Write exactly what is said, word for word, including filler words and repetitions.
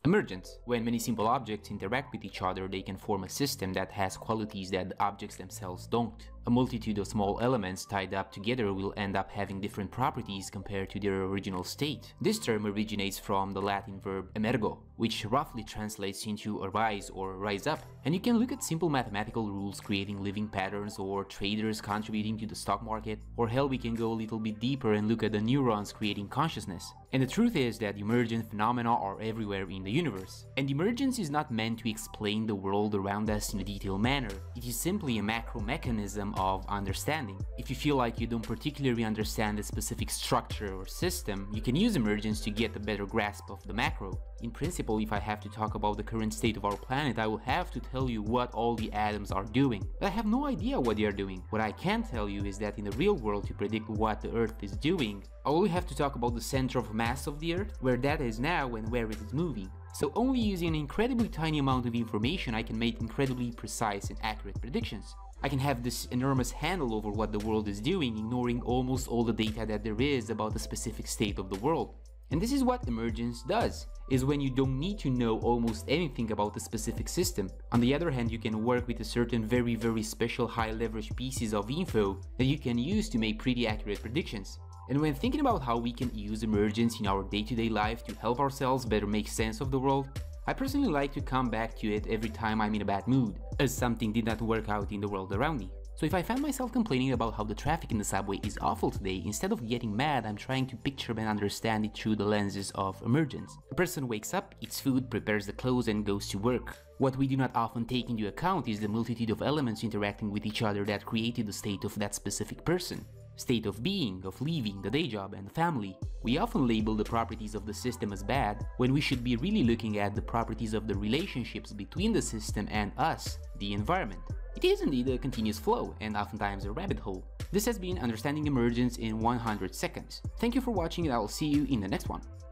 Emergence. When many simple objects interact with each other, they can form a system that has qualities that the objects themselves don't. A multitude of small elements tied up together will end up having different properties compared to their original state. This term originates from the Latin verb emergo, which roughly translates into arise or rise up. And you can look at simple mathematical rules creating living patterns, or traders contributing to the stock market, or hell, we can go a little bit deeper and look at the neurons creating consciousness. And the truth is that emergent phenomena are everywhere in the universe. And emergence is not meant to explain the world around us in a detailed manner. It is simply a macro mechanism of understanding. If you feel like you don't particularly understand a specific structure or system, you can use emergence to get a better grasp of the macro. In principle, if I have to talk about the current state of our planet, I will have to tell you what all the atoms are doing. But I have no idea what they are doing. What I can tell you is that in the real world, to predict what the Earth is doing, I only have to talk about the center of mass of the Earth, where that is now and where it is moving. So only using an incredibly tiny amount of information, I can make incredibly precise and accurate predictions. I can have this enormous handle over what the world is doing, ignoring almost all the data that there is about the specific state of the world. And this is what emergence does, is when you don't need to know almost anything about the specific system. On the other hand, you can work with a certain very very special high leverage pieces of info that you can use to make pretty accurate predictions. And when thinking about how we can use emergence in our day-to-day life to help ourselves better make sense of the world, I personally like to come back to it every time I'm in a bad mood, as something did not work out in the world around me. So if I find myself complaining about how the traffic in the subway is awful today, instead of getting mad, I'm trying to picture and understand it through the lenses of emergence. A person wakes up, eats food, prepares the clothes and goes to work. What we do not often take into account is the multitude of elements interacting with each other that created the state of that specific person. State of being, of leaving, the day job and the family. We often label the properties of the system as bad, when we should be really looking at the properties of the relationships between the system and us, the environment. It is indeed a continuous flow, and oftentimes a rabbit hole. This has been Understanding Emergence in one hundred seconds. Thank you for watching, and I will see you in the next one.